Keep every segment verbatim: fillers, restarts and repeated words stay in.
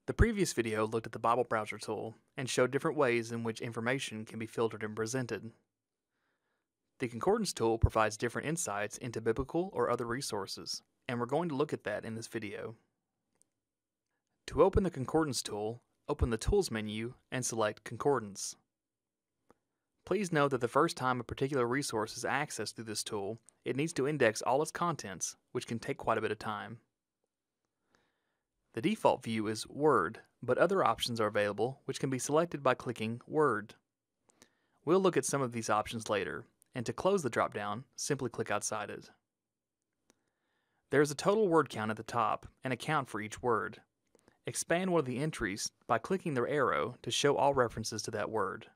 The previous video looked at the Bible browser tool and showed different ways in which information can be filtered and presented. The Concordance tool provides different insights into biblical or other resources, and we're going to look at that in this video. To open the Concordance tool, open the Tools menu and select Concordance. Please note that the first time a particular resource is accessed through this tool, it needs to index all its contents, which can take quite a bit of time. The default view is Word, but other options are available which can be selected by clicking Word. We'll look at some of these options later, and to close the drop-down, simply click outside it. There is a total word count at the top and a count for each word. Expand one of the entries by clicking the arrow to show all references to that word.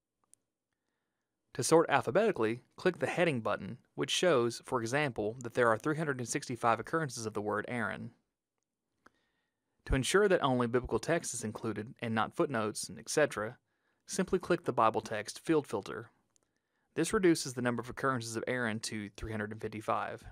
To sort alphabetically, click the heading button, which shows, for example, that there are three hundred sixty-five occurrences of the word Aaron. To ensure that only biblical text is included and not footnotes, et cetera, simply click the Bible text field filter. This reduces the number of occurrences of Aaron to three hundred fifty-five.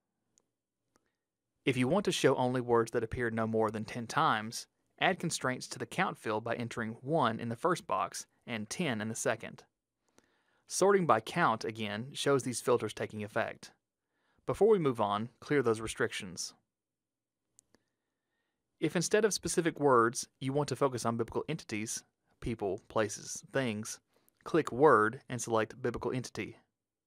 If you want to show only words that appear no more than ten times, add constraints to the count field by entering one in the first box and ten in the second. Sorting by count, again, shows these filters taking effect. Before we move on, clear those restrictions. If instead of specific words, you want to focus on biblical entities, people, places, things, click Word and select Biblical Entity.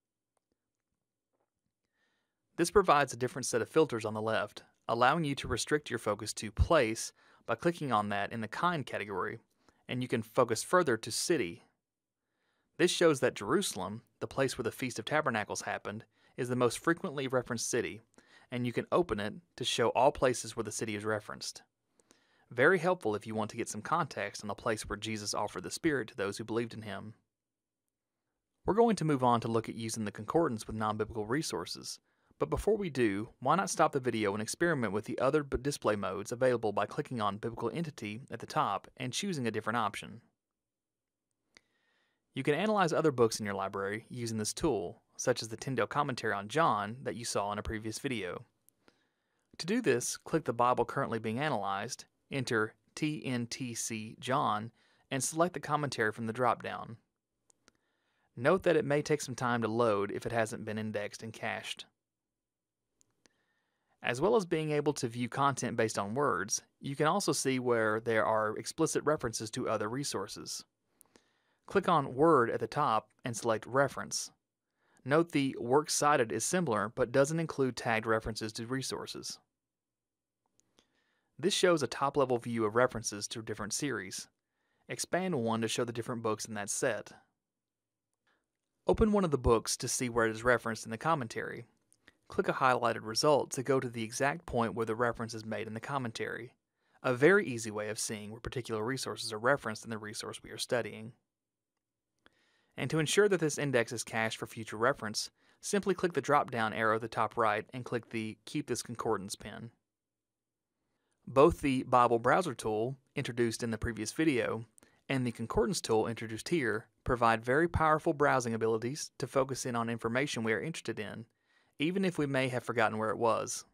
This provides a different set of filters on the left, allowing you to restrict your focus to place by clicking on that in the kind category, and you can focus further to city. This shows that Jerusalem, the place where the Feast of Tabernacles happened, is the most frequently referenced city, and you can open it to show all places where the city is referenced. Very helpful if you want to get some context on the place where Jesus offered the Spirit to those who believed in him. We're going to move on to look at using the concordance with non-biblical resources, but before we do, why not stop the video and experiment with the other display modes available by clicking on Biblical Entity at the top and choosing a different option. You can analyze other books in your library using this tool, such as the Tyndale commentary on John that you saw in a previous video. To do this, click the Bible currently being analyzed, enter T N T C John, and select the commentary from the drop-down. Note that it may take some time to load if it hasn't been indexed and cached. As well as being able to view content based on words, you can also see where there are explicit references to other resources. Click on Word at the top and select Reference. Note the Works Cited is similar but doesn't include tagged references to resources. This shows a top-level view of references to different series. Expand one to show the different books in that set. Open one of the books to see where it is referenced in the commentary. Click a highlighted result to go to the exact point where the reference is made in the commentary. A very easy way of seeing where particular resources are referenced in the resource we are studying. And to ensure that this index is cached for future reference, simply click the drop-down arrow at the top right and click the Keep This Concordance pin. Both the Bible browser tool, introduced in the previous video, and the Concordance tool introduced here provide very powerful browsing abilities to focus in on information we are interested in, even if we may have forgotten where it was.